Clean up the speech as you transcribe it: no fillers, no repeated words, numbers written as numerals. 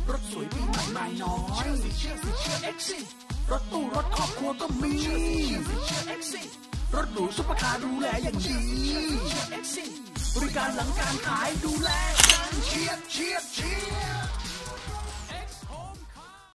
รถสวยปีใหม่ไม่น้อยเชื่อเอ็กซี่รถตู้รถครอบครัวก็มีเชื่อเอ็กซี่รถหรูซุปเปอร์คาร์ดูแลอย่างดีบริการหลังการขายดูแลกันเชียร์